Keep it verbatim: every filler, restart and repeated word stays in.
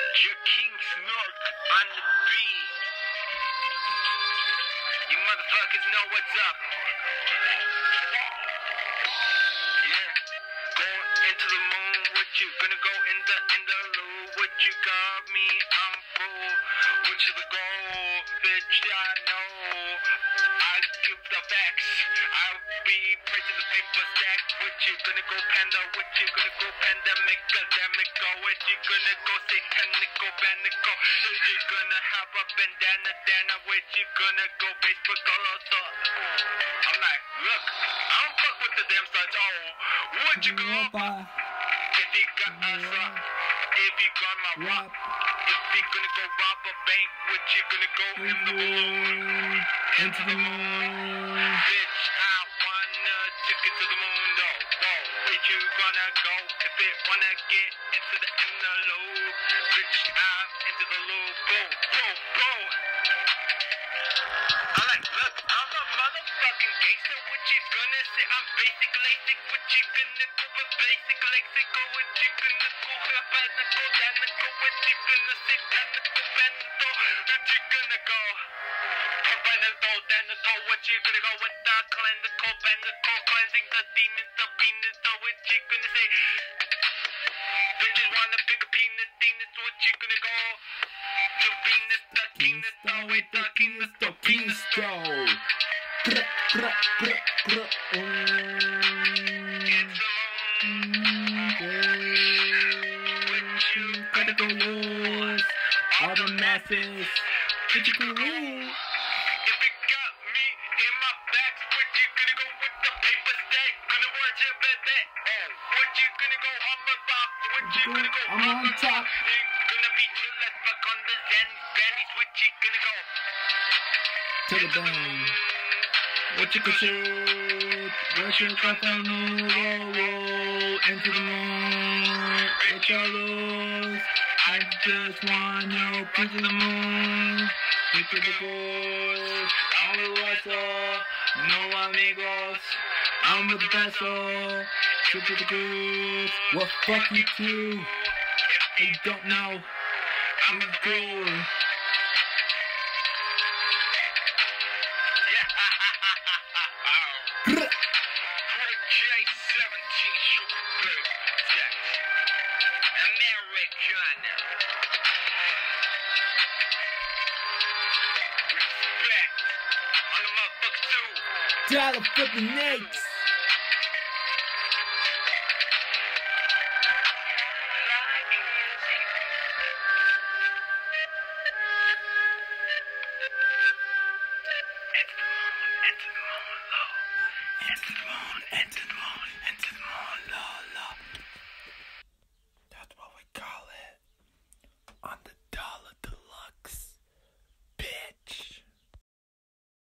Your King Snork on the beat. You motherfuckers know what's up. Yeah. Going into the moon, what you gonna go in the in the loo? What you got me? I'm full. Which is the goal, bitch? I know. I give the facts. I'll be praising the paper stack. What you gonna go panda? What you gonna go pandemic? Academic? What you gonna go satanical? Banical? What you gonna have a bandana? Dana? What you gonna go Facebook? Also, I'm like, look, I don't fuck with the damn such. Oh, what you gonna buy? If you got us up, if you gonna rob, if you gonna go rob a bank, what you gonna go in the balloon? Into the moon. Bitch, I wanna take it to the moon, though. Whoa, where you gonna go if it wanna get into the inner loop? Bitch, I'm into the loop. Boom, boom, boom. I'm like, look, I'm a motherfucking gangster. What you gonna say? I'm basic, basic. What you gonna go for basic, basic? What you gonna go for banical, danical? What you gonna say? Danical, banical? What you gonna go? Banical, danical? What you gonna go with the cleansical, banical? Cleansing the demons, the penis. So what you gonna say? Bitches wanna pick a penis, penis. What you gonna go? To Venus, the Venus, the way the Venus, the Venus, go. What you gonna go lose? All the masses, what you gonna lose? If it got me in my back, what you gonna go with the paper stack? Gonna worship at that. Oh, what you gonna go on the top? What you gonna go I'm on top? Gonna be chill as fuck on the Zen grannies. What you gonna go? To the bone. What you can shoot? What you got the moon? Roll into the moon. What you lose? I just wanna put to the moon. Into the goals. I'm with Russell. No amigos. I'm with the vessel. Trip to the goose. Well, fuck you too. If you don't know, I'm with the goal. Dollar flipping eggs. Enter the moon, low. Enter the moon, enter the moon, enter the moon, low, low.